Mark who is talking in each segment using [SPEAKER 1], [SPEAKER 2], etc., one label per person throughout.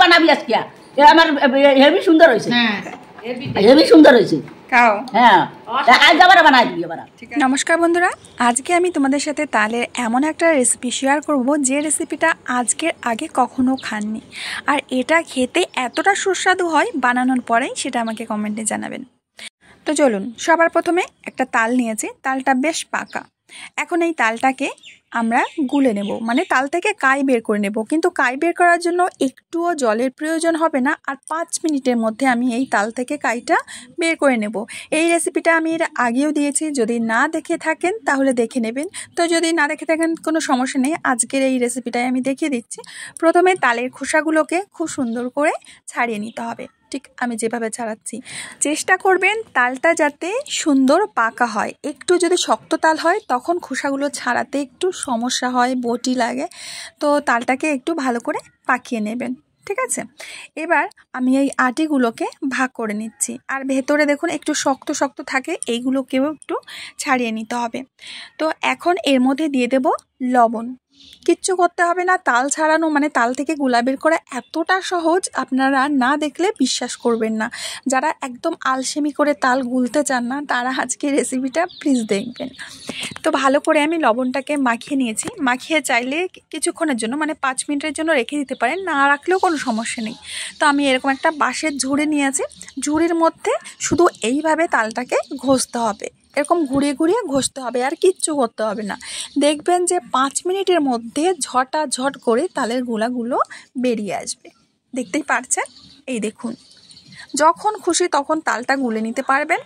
[SPEAKER 1] বানাবি আজকে আমার হেভি সুন্দর হয়েছে হেভি সুন্দর হয়েছে
[SPEAKER 2] খাও
[SPEAKER 1] হ্যাঁ আজ আবার বানাই দিবি আবার
[SPEAKER 2] নমস্কার বন্ধুরা আজকে আমি তোমাদের সাথে তালের এমন একটা রেসিপি শেয়ার করব যে রেসিপিটা আজকের আগে কখনো খাননি আর এটা খেতে এতটা সুস্বাদু হয় বানানোর পরেই সেটা আমাকে কমেন্টে জানাবেন। তো চলুন সবার প্রথমে একটা তাল নিয়েছি, তালটা বেশ পাকা। এখন এই তালটাকে আমরা গুলে নেব, মানে তাল থেকে কাই বের করে নেব, কিন্তু কাই বের করার জন্য একটুও জলের প্রয়োজন হবে না। আর 5 মিনিটের মধ্যে আমি এই তাল থেকে কাইটা বের করে নেব। এই রেসিপিটা আমি এর আগেও দিয়েছি, যদি না দেখে থাকেন তাহলে দেখে নেবেন। তো যদি না দেখে থাকেন কোনো সমস্যা নেই, আজকের এই রেসিপিটাই আমি দেখিয়ে দিচ্ছি। প্রথমে তালের খোসাগুলোকে খুব সুন্দর করে ছাড়িয়ে নিতে হবে, ঠিক আমি যেভাবে ছাড়াচ্ছি। চেষ্টা করবেন তালটা যাতে সুন্দর পাকা হয়। একটু যদি শক্ত তাল হয় তখন খোসাগুলো ছাড়াতে একটু সমস্যা হয়, বটি লাগে। তো তালটাকে একটু ভালো করে পাকিয়ে নেবেন, ঠিক আছে। এবার আমি এই আটিগুলোকে ভাগ করে নিচ্ছি, আর ভেতরে দেখুন একটু শক্ত শক্ত থাকে, এইগুলোকেও একটু ছাড়িয়ে নিতে হবে। তো এখন এর মধ্যে দিয়ে দেব লবণ। কিচ্ছু করতে হবে না, তাল ছাড়ানো মানে তাল থেকে গুলা বের করা এতটা সহজ, আপনারা না দেখলে বিশ্বাস করবেন না। যারা একদম আলসেমি করে তাল গুলতে চান না তারা আজকে রেসিপিটা প্লিজ দেখবেন। তো ভালো করে আমি লবণটাকে মাখিয়ে নিয়েছি। মাখিয়ে চাইলে কিছুক্ষণের জন্য মানে 5 মিনিটের জন্য রেখে দিতে পারেন, না রাখলেও কোনো সমস্যা নেই। তো আমি এরকম একটা বাঁশের ঝুড়ি নিয়েছি, ঝুড়ির মধ্যে শুধু এইভাবে তালটাকে ঘষতে হবে, এরকম ঘুরিয়ে ঘুরিয়ে ঘষতে হবে, আর কিচ্ছু করতে হবে না। দেখবেন যে 5 মিনিটের মধ্যে ঝটাঝট করে তালের গুলাগুলো বেরিয়ে আসবে। দেখতেই পারছেন, এই দেখুন, যখন খুশি তখন তালটা গুলে নিতে পারবেন।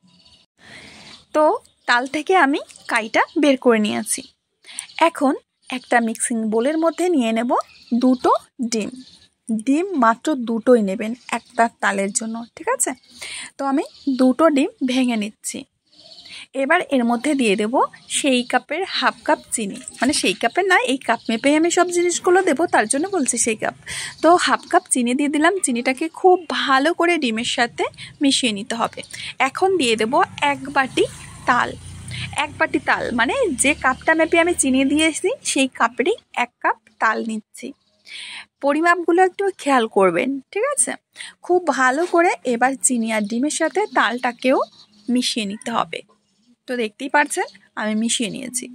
[SPEAKER 2] তো তাল থেকে আমি কাইটা বের করে নিয়েছি। এখন একটা মিক্সিং বোলের মধ্যে নিয়ে নেব 2টো ডিম। ডিম মাত্র 2টোই নেবেন একটা তালের জন্য, ঠিক আছে। তো আমি 2টো ডিম ভেঙে নিচ্ছি। এবার এর মধ্যে দিয়ে দেব সেই কাপের হাফ কাপ চিনি, মানে সেই কাপের না, এই কাপ মেপেই আমি সব জিনিসগুলো দেবো, তার জন্য বলছি সেই কাপ। তো হাফ কাপ চিনি দিয়ে দিলাম। চিনিটাকে খুব ভালো করে ডিমের সাথে মিশিয়ে নিতে হবে। এখন দিয়ে দেব 1 বাটি তাল। 1 বাটি তাল মানে যে কাপটা মেপে আমি চিনি দিয়েছি সেই কাপেরই 1 কাপ তাল নিচ্ছি। পরিমাপগুলো একটু খেয়াল করবেন, ঠিক আছে। খুব ভালো করে এবার চিনি আর ডিমের সাথে তালটাকেও মিশিয়ে নিতে হবে। তো দেখতেই পাচ্ছেন আমি মিশিয়ে নিয়েছি।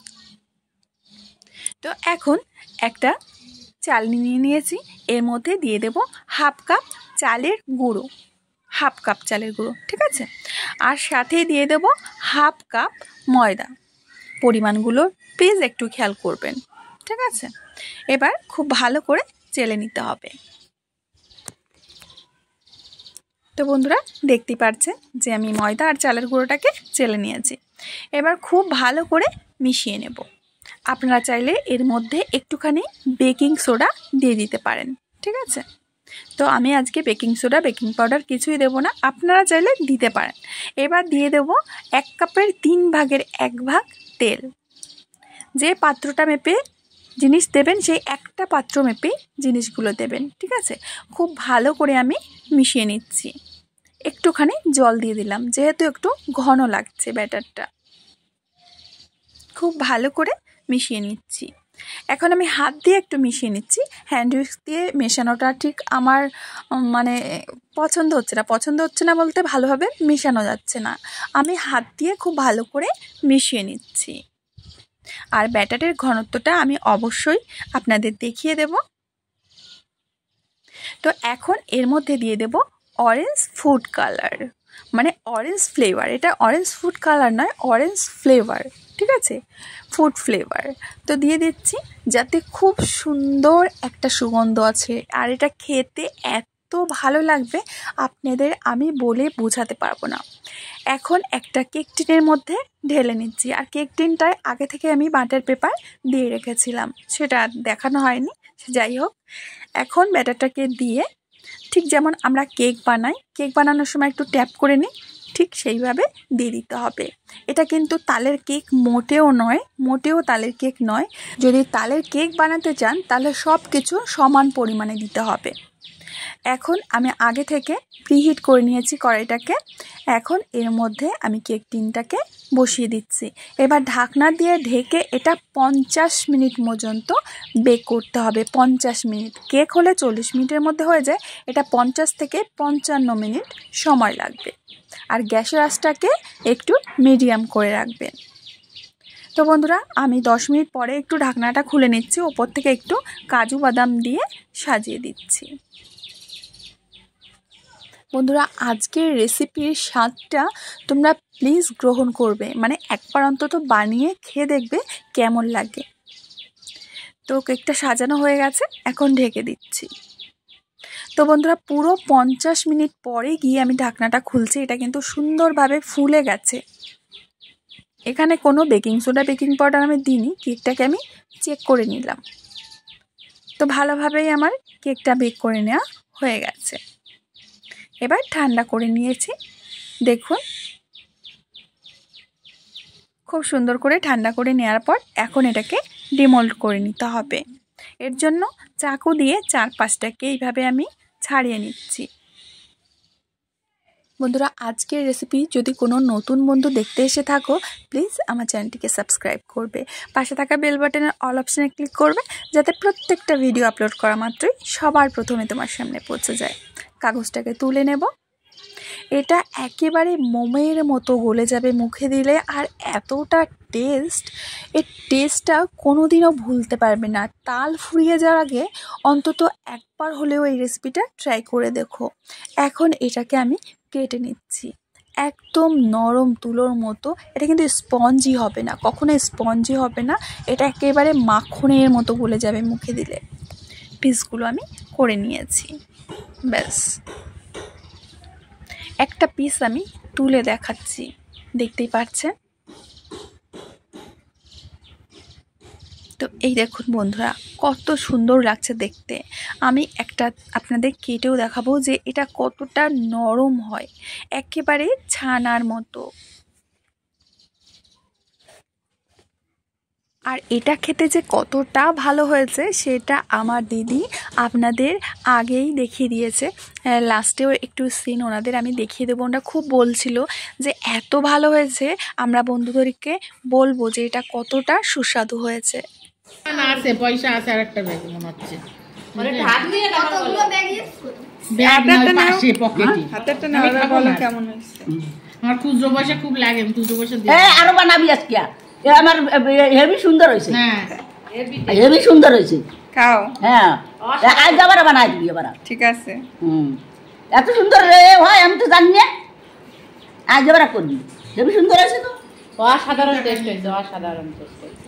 [SPEAKER 2] তো এখন একটা চালনি নিয়ে নিয়েছি, এর মধ্যে দিয়ে দেব হাফ কাপ চালের গুঁড়ো, হাফ কাপ চালের গুঁড়ো, ঠিক আছে। আর সাথে দিয়ে দেব হাফ কাপ ময়দা। পরিমাণগুলো প্লিজ একটু খেয়াল করবেন, ঠিক আছে। এবার খুব ভালো করে চেলে নিতে হবে। তো বন্ধুরা দেখতেই পাচ্ছেন যে আমি ময়দা আর চালের গুঁড়োটাকে চেলে নিয়েছি। এবার খুব ভালো করে মিশিয়ে নেব। আপনারা চাইলে এর মধ্যে একটুখানি বেকিং সোডা দিয়ে দিতে পারেন, ঠিক আছে। তো আমি আজকে বেকিং সোডা বেকিং পাউডার কিছুই দেব না, আপনারা চাইলে দিতে পারেন। এবার দিয়ে দেব 1 কাপের 3 ভাগের 1 ভাগ তেল। যে পাত্রটা মেপে জিনিস দেবেন সেই একটা পাত্র মেপেই জিনিসগুলো দেবেন, ঠিক আছে। খুব ভালো করে আমি মিশিয়ে নিচ্ছি। একটুখানি জল দিয়ে দিলাম যেহেতু একটু ঘন লাগছে ব্যাটারটা। খুব ভালো করে মিশিয়ে নিচ্ছি। এখন আমি হাত দিয়ে একটু মিশিয়ে নিচ্ছি। হ্যান্ড উইক্স দিয়ে মেশানোটা ঠিক আমার মানে পছন্দ হচ্ছে না বলতে ভালোভাবে মেশানো যাচ্ছে না। আমি হাত দিয়ে খুব ভালো করে মিশিয়ে নিচ্ছি। আর ব্যাটারের ঘনত্বটা আমি অবশ্যই আপনাদের দেখিয়ে দেব। তো এখন এর মধ্যে দিয়ে দেব অরেঞ্জ ফুড কালার, মানে অরেঞ্জ ফ্লেভার। এটা অরেঞ্জ ফুড কালার নয়, অরেঞ্জ ফ্লেভার, ঠিক আছে, ফুড ফ্লেভার। তো দিয়ে দিচ্ছি যাতে খুব সুন্দর একটা সুগন্ধ আছে, আর এটা খেতে এত ভালো লাগবে আপনাদের আমি বলে বোঝাতে পারবো না। এখন একটা কেক টিনের মধ্যে ঢেলে নিচ্ছি। আর কেক টিনটায় আগে থেকে আমি বাটার পেপার দিয়ে রেখেছিলাম, সেটা দেখানো হয়নি, যাই হোক। এখন ব্যাটারটাকে দিয়ে ঠিক যেমন আমরা কেক বানাই, কেক বানানোর সময় একটু ট্যাপ করে নিই, ঠিক সেইভাবে দিয়ে দিতে হবে। এটা কিন্তু তালের কেক মোটেও তালের কেক নয়। যদি তালের কেক বানাতে চান তাহলে সব কিছু সমান পরিমাণে দিতে হবে। এখন আমি আগে থেকে প্রিহিট করে নিয়েছি কড়াইটাকে। এখন এর মধ্যে আমি কেক টিনটাকে বসিয়ে দিচ্ছি। এবার ঢাকনা দিয়ে ঢেকে এটা 50 মিনিট পর্যন্ত বেক করতে হবে। 50 মিনিট। কেক হলে 40 মিনিটের মধ্যে হয়ে যায়, এটা 50 থেকে 55 মিনিট সময় লাগবে। আর গ্যাসের আঁচটাকে একটু মিডিয়াম করে রাখবেন। তো বন্ধুরা, আমি 10 মিনিট পরে একটু ঢাকনাটা খুলে নিচ্ছি, ওপর থেকে একটু কাজু বাদাম দিয়ে সাজিয়ে দিচ্ছি। বন্ধুরা, আজকের রেসিপির স্বাদটা তোমরা প্লিজ গ্রহণ করবে, মানে একবার অন্তত বানিয়ে খেয়ে দেখবে কেমন লাগে। তো কেকটা সাজানো হয়ে গেছে, এখন ঢেকে দিচ্ছি। তো বন্ধুরা, পুরো 50 মিনিট পরে গিয়ে আমি ঢাকনাটা খুলছি, এটা কিন্তু সুন্দরভাবে ফুলে গেছে। এখানে কোনো বেকিং সোডা বেকিং পাউডার আমি দিইনি, কেকটাকে আমি চেক করে নিলাম। তো ভালোভাবেই আমার কেকটা বেক করে নেওয়া হয়ে গেছে। এবার ঠান্ডা করে নিয়েছি, দেখুন খুব সুন্দর করে ঠান্ডা করে নেওয়ার পর এখন এটাকে ডিমোল্ড করে নিতে হবে। এর জন্য চাকু দিয়ে 4-5টাকে এইভাবে আমি ছাড়িয়ে নিচ্ছি। বন্ধুরা, আজকের রেসিপি যদি কোনো নতুন বন্ধু দেখতে এসে থাকো, প্লিজ আমার চ্যানেলটিকে সাবস্ক্রাইব করবে, পাশে থাকা বেল বাটনের অল অপশানে ক্লিক করবে, যাতে প্রত্যেকটা ভিডিও আপলোড করা মাত্রই সবার প্রথমে তোমার সামনে পৌঁছে যায়। কাগজটাকে তুলে নেব। এটা একেবারে মোমের মতো গলে যাবে মুখে দিলে, আর এতটা টেস্ট, এর টেস্টটা কোনোদিনও ভুলতে পারবে না। তাল ফুরিয়ে যাওয়ার আগে অন্তত একবার হলেও এই রেসিপিটা ট্রাই করে দেখো। এখন এটাকে আমি কেটে নিচ্ছি, একদম নরম তুলোর মতো। এটা কিন্তু স্পঞ্জি হবে না, কখনো স্পঞ্জি হবে না, এটা একেবারে মাখনের মতো গলে যাবে মুখে দিলে। পিসগুলো আমি করে নিয়েছি, ব্যাস। একটা পিস আমি তুলে দেখাচ্ছি, দেখতেই পাচ্ছেন। তো এই দেখুন বন্ধুরা, কত সুন্দর লাগছে দেখতে। আমি একটা আপনাদের কেটেও দেখাবো যে এটা কতটা নরম হয়, একেবারে ছানার মতো। আর এটা খেতে যে কতটা ভালো হয়েছে সেটা আমার দিদি আপনাদের আগেই দেখিয়ে দিয়েছে। লাস্টেও একটু সিন ওনাদের আমি দেখিয়ে দেবো। ওনারা খুব বলছিল যে এত ভালো হয়েছে, আমরা বন্ধুদেরকে বলবো যে এটা কতটা সুস্বাদু হয়েছে।
[SPEAKER 3] আছে পয়সা আছে, আর একটা ব্যাগ মনে হচ্ছে।
[SPEAKER 1] মানে ঢাক দিয়ে কতগুলো ব্যাগ ইউজ করো?
[SPEAKER 3] হাতেরটা না বলো কেমন হয়েছে। আমার খুচরো পয়সা খুব লাগে, আমি খুচরো পয়সা দিই।
[SPEAKER 1] আরো বানাবি আজকে। আমার হেভি সুন্দর হয়েছে।
[SPEAKER 3] হ্যাঁ,
[SPEAKER 1] হেভি সুন্দর হয়েছে।
[SPEAKER 2] খাও।
[SPEAKER 1] হ্যাঁ, আজ আবার বানাই দিবি এবার।
[SPEAKER 2] ঠিক আছে।
[SPEAKER 1] এত সুন্দর হয় আমি তো জানি না, আজ আবার করবি। হেভি সুন্দর হয়েছে তো,
[SPEAKER 3] অসাধারণ টেস্ট হয়েছে, অসাধারণ টেস্ট হয়েছে,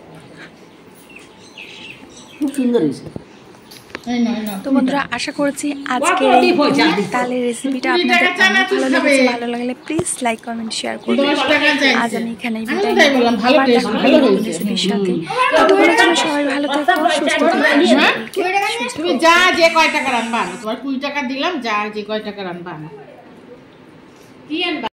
[SPEAKER 1] খুব সুন্দর হয়েছে।
[SPEAKER 2] তো বন্ধুরা, আশা করছি আজকের এই তালের রেসিপিটা আপনাদের অনেক ভালো লেগেছে। ভালো লাগলে প্লিজ লাইক কমেন্ট শেয়ার করবেন। আজ আমি এখানেই বিদায় নিব, আবার দেখা হবে নতুন রেসিপির সাথে। ততক্ষণের জন্য সবাই ভালো থাকো, সুস্থ থাকো।
[SPEAKER 3] তুমি যা যে কয় টাকা রান্না, তোমার 20 টাকা দিলাম, যা যে কয় টাকা রান্না কি আনবা।